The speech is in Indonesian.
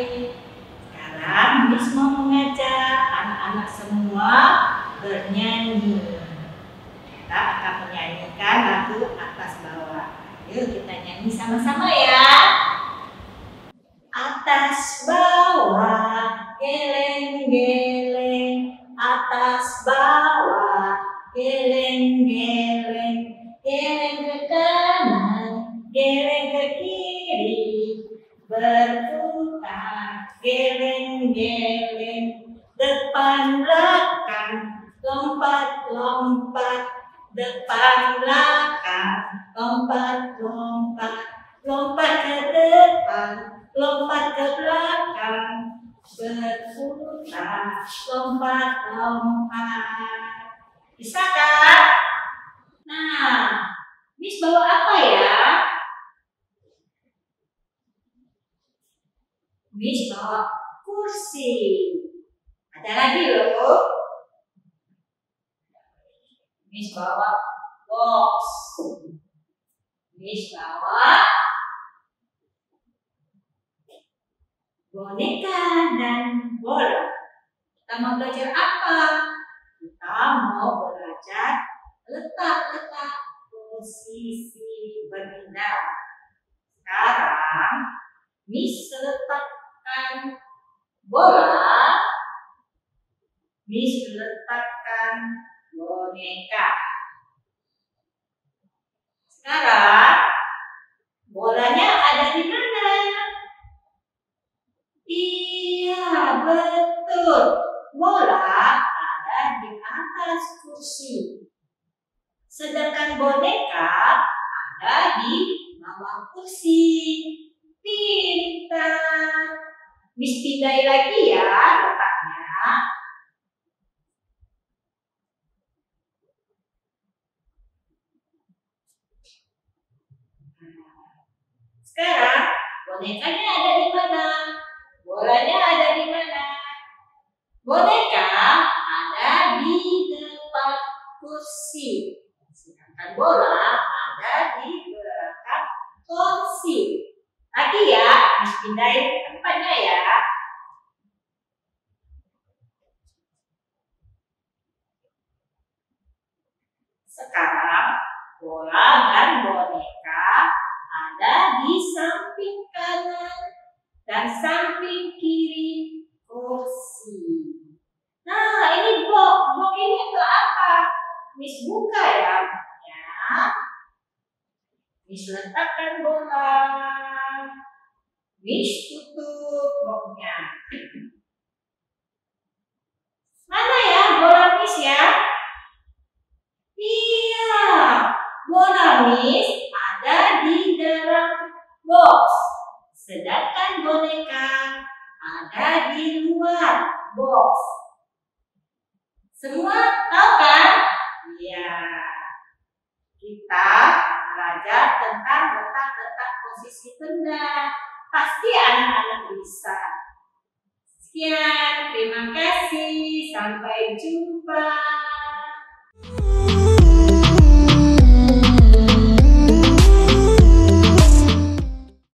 Sekarang Miss mau mengajak anak-anak semua bernyanyi. Kita akan menyanyikan lagu atas bawah. Yuk kita nyanyi sama-sama ya. Atas bawah geleng-geleng, atas bawah geleng-geleng, geleng ke kanan, geleng ke kiri, berputar geleng-geleng, depan belakang, lompat-lompat, depan belakang, lompat-lompat, lompat ke depan, lompat ke belakang, berputar, lompat-lompat. Bisa kan? Nah, Miss bawa apa ya? Miss bawa kursi. Ada lagi loh. Miss bawa box. Miss bawa boneka dan bola. Kita mau belajar apa? Kita mau belajar letak-letak posisi benda. Sekarang Miss letakkan bola, Miss letakkan boneka. Sekarang bolanya ada di mana? Iya, betul. Bola ada di atas kursi. Sedangkan boneka ada di bawah kursi. Pintar. Miss pindai lagi ya letaknya. Sekarang bonekanya ada di mana? Bolanya ada di mana? Boneka ada di depan kursi. Sedangkan bola ada di belakang kursi. Lagi ya, Miss pindahin tempatnya ya. Sekarang bola dan boneka ada di samping kanan dan samping kiri kursi. Nah, ini box ini untuk apa? Miss buka ya. Miss letakkan bola. Miss tutup boxnya. Mana ya bola Miss ya? Iya, bola Miss ada di dalam box. Sedangkan boneka ada di luar box. Semua tahu kan? Iya. Kita belajar tentang letak-letak posisi benda. Pasti anak-anak bisa. Sekian, terima kasih. Sampai jumpa.